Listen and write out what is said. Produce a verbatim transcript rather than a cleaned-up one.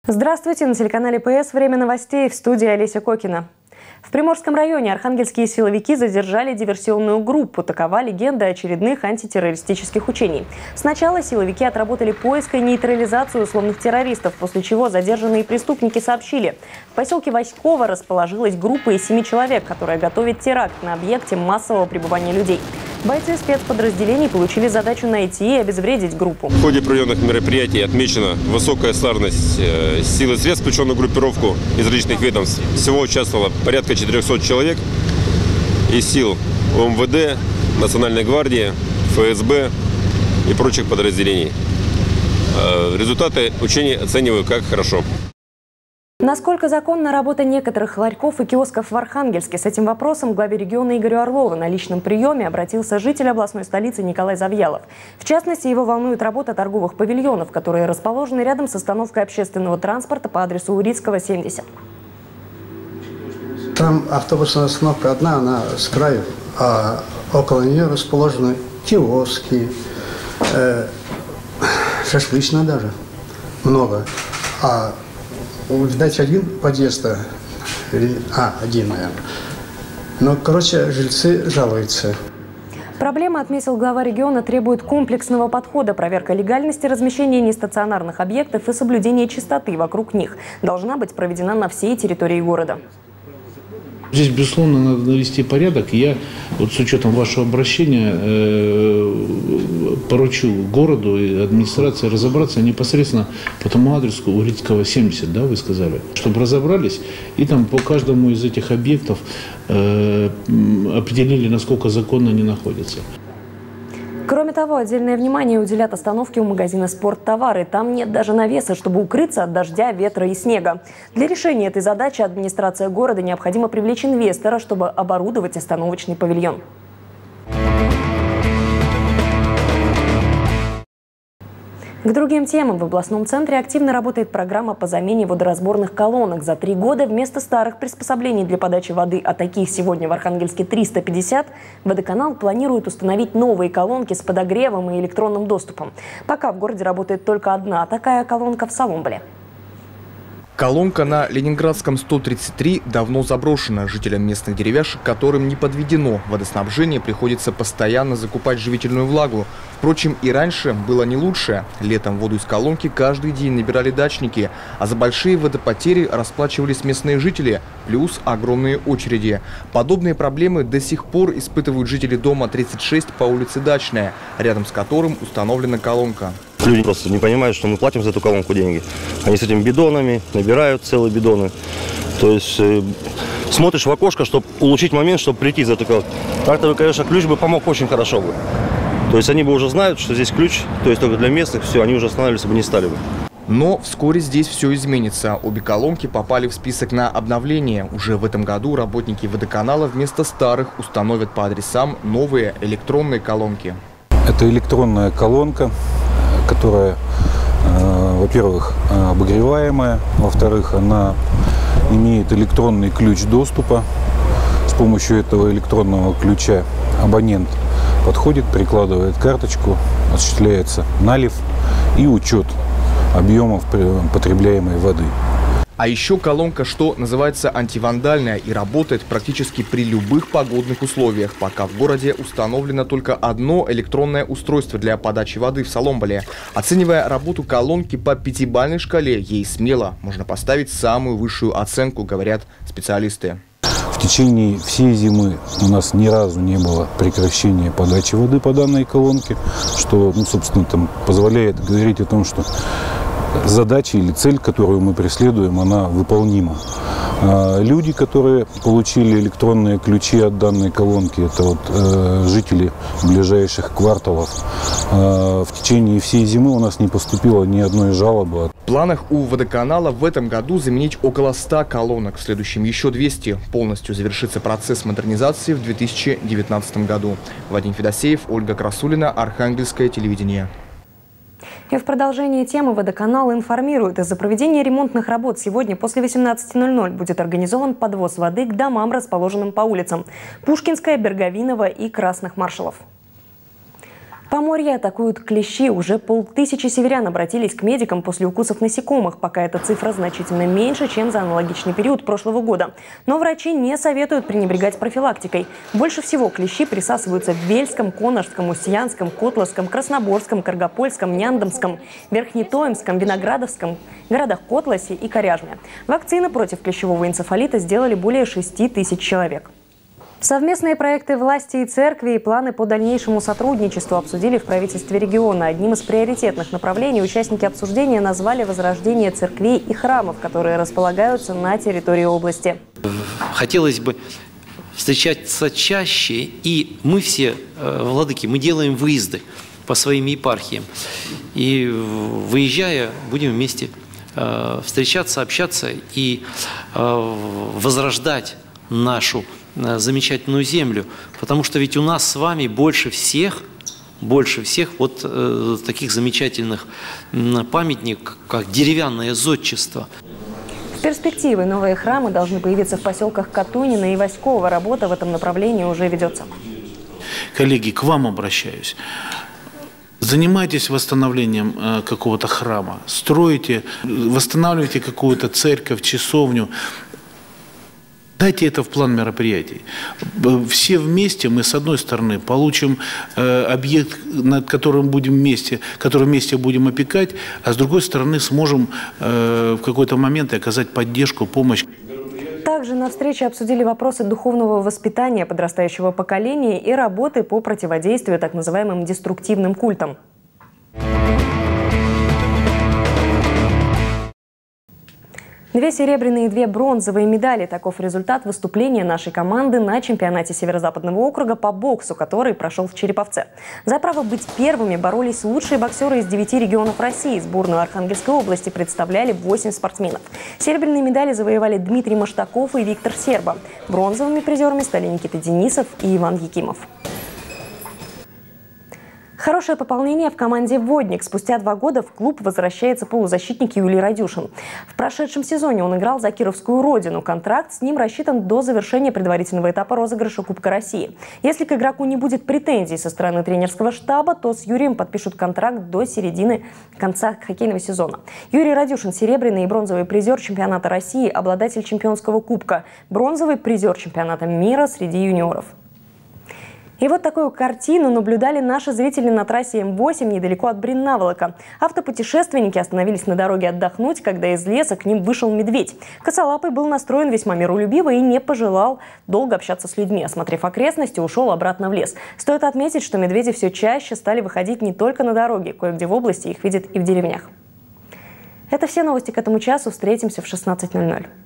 Здравствуйте, на телеканале ПС «Время новостей», в студии Олеся Кокина. В Приморском районе архангельские силовики задержали диверсионную группу. Такова легенда очередных антитеррористических учений. Сначала силовики отработали поиск и нейтрализацию условных террористов, после чего задержанные преступники сообщили: в поселке Васьково расположилась группа из семи человек, которая готовит теракт на объекте массового пребывания людей. Бойцы спецподразделений получили задачу найти и обезвредить группу. В ходе проведенных мероприятий отмечена высокая слаженность сил и средств, включенных в группировку из различных ведомств. Всего участвовало порядка четырёхсот человек из сил ОМВД, Национальной гвардии, ФСБ и прочих подразделений. Результаты учений оцениваю как хорошо. Насколько законна работа некоторых ларьков и киосков в Архангельске? С этим вопросом к главе региона Игорю Орлову на личном приеме обратился житель областной столицы Николай Завьялов. В частности, его волнует работа торговых павильонов, которые расположены рядом с остановкой общественного транспорта по адресу Урицкого, семьдесят. Там автобусная остановка одна, она с краю, а около нее расположены киоски, э, шашлычная даже, много. А видать, один подъезд, а, один, наверное. Но, короче, жильцы жалуются. Проблема, отметил глава региона, требует комплексного подхода. Проверка легальности размещения нестационарных объектов и соблюдения чистоты вокруг них должна быть проведена на всей территории города. Здесь, безусловно, надо навести порядок. Я, вот с учетом вашего обращения, э, поручу городу и администрации разобраться непосредственно по тому адресу Урицкого, семьдесят, да, вы сказали, чтобы разобрались и там по каждому из этих объектов э, определили, насколько законно они находятся. Кроме того, отдельное внимание уделят остановке у магазина «Спорттовары». Там нет даже навеса, чтобы укрыться от дождя, ветра и снега. Для решения этой задачи администрация города необходимо привлечь инвестора, чтобы оборудовать остановочный павильон. К другим темам. В областном центре активно работает программа по замене водоразборных колонок. За три года вместо старых приспособлений для подачи воды, а таких сегодня в Архангельске триста пятьдесят, водоканал планирует установить новые колонки с подогревом и электронным доступом. Пока в городе работает только одна такая колонка в Соломболе. Колонка на Ленинградском сто тридцать три давно заброшена. Жителям местных деревяшек, которым не подведено водоснабжение, приходится постоянно закупать живительную влагу. Впрочем, и раньше было не лучше. Летом воду из колонки каждый день набирали дачники, а за большие водопотери расплачивались местные жители, плюс огромные очереди. Подобные проблемы до сих пор испытывают жители дома тридцать шесть по улице Дачная, рядом с которым установлена колонка. Люди просто не понимают, что мы платим за эту колонку деньги. Они с этими бидонами набирают целые бидоны. То есть э, смотришь в окошко, чтобы улучшить момент, чтобы прийти за эту колонку. Так-то, конечно, ключ бы помог очень хорошо бы. То есть они бы уже знают, что здесь ключ, то есть только для местных, все, они уже останавливаться бы не стали бы. Но вскоре здесь все изменится. Обе колонки попали в список на обновление. Уже в этом году работники водоканала вместо старых установят по адресам новые электронные колонки. Это электронная колонка, которая, э, во-первых, обогреваемая, во-вторых, она имеет электронный ключ доступа. С помощью этого электронного ключа абонент подходит, прикладывает карточку, осуществляется налив и учет объемов потребляемой воды. А еще колонка, что называется, антивандальная и работает практически при любых погодных условиях. Пока в городе установлено только одно электронное устройство для подачи воды в Соломболе. Оценивая работу колонки по пятибалльной шкале, ей смело можно поставить самую высшую оценку, говорят специалисты. В течение всей зимы у нас ни разу не было прекращения подачи воды по данной колонке, что, ну, собственно, там позволяет говорить о том, что задача или цель, которую мы преследуем, она выполнима. Люди, которые получили электронные ключи от данной колонки, это вот э, жители ближайших кварталов, э, в течение всей зимы у нас не поступило ни одной жалобы. В планах у водоканала в этом году заменить около ста колонок, в следующем еще двести. Полностью завершится процесс модернизации в две тысячи девятнадцатом году. Вадим Федосеев, Ольга Красулина, Архангельское телевидение. И в продолжении темы водоканал информирует, из-за проведения ремонтных работ сегодня после восемнадцати ноль-ноль будет организован подвоз воды к домам, расположенным по улицам Пушкинская, Берговинова и Красных Маршалов. Поморье атакуют клещи. Уже полтысячи северян обратились к медикам после укусов насекомых. Пока эта цифра значительно меньше, чем за аналогичный период прошлого года. Но врачи не советуют пренебрегать профилактикой. Больше всего клещи присасываются в Вельском, Конорском, Устьянском, Котловском, Красноборском, Каргопольском, Няндомском, Верхнетоемском, Виноградовском, городах Котласе и Коряжме. Вакцины против клещевого энцефалита сделали более шести тысяч человек. Совместные проекты власти и церкви и планы по дальнейшему сотрудничеству обсудили в правительстве региона. Одним из приоритетных направлений участники обсуждения назвали возрождение церквей и храмов, которые располагаются на территории области. Хотелось бы встречаться чаще, и мы все, владыки, мы делаем выезды по своим епархиям. И выезжая, будем вместе встречаться, общаться и возрождать нашу замечательную землю, потому что ведь у нас с вами больше всех, больше всех вот э, таких замечательных памятников, как деревянное зодчество. В перспективе новые храмы должны появиться в поселках Катунина и Васьково. Работа в этом направлении уже ведется. Коллеги, к вам обращаюсь. Занимайтесь восстановлением э, какого-то храма, строите, восстанавливайте какую-то церковь, часовню. Дайте это в план мероприятий. Все вместе мы, с одной стороны, получим э, объект, над которым будем вместе, который вместе будем опекать, а с другой стороны сможем э, в какой-то момент оказать поддержку, помощь. Также на встрече обсудили вопросы духовного воспитания подрастающего поколения и работы по противодействию так называемым деструктивным культам. Две серебряные и две бронзовые медали. Таков результат выступления нашей команды на чемпионате Северо-Западного округа по боксу, который прошел в Череповце. За право быть первыми боролись лучшие боксеры из девяти регионов России. Сборную Архангельской области представляли восемь спортсменов. Серебряные медали завоевали Дмитрий Маштаков и Виктор Серба. Бронзовыми призерами стали Никита Денисов и Иван Якимов. Хорошее пополнение в команде «Водник». Спустя два года в клуб возвращается полузащитник Юлий Радюшин. В прошедшем сезоне он играл за кировскую «Родину». Контракт с ним рассчитан до завершения предварительного этапа розыгрыша Кубка России. Если к игроку не будет претензий со стороны тренерского штаба, то с Юрием подпишут контракт до середины конца хоккейного сезона. Юрий Радюшин – серебряный и бронзовый призер чемпионата России, обладатель чемпионского кубка, бронзовый призер чемпионата мира среди юниоров. И вот такую картину наблюдали наши зрители на трассе М восемь недалеко от Брин-Наволока. Автопутешественники остановились на дороге отдохнуть, когда из леса к ним вышел медведь. Косолапый был настроен весьма миролюбиво и не пожелал долго общаться с людьми. Осмотрев окрестности, ушел обратно в лес. Стоит отметить, что медведи все чаще стали выходить не только на дороге, кое-где в области их видят и в деревнях. Это все новости к этому часу. Встретимся в шестнадцать ноль ноль.